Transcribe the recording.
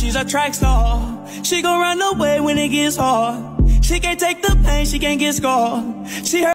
she's a track star. She gon' run away when it gets hard. She can't take the pain, she can't get scarred. She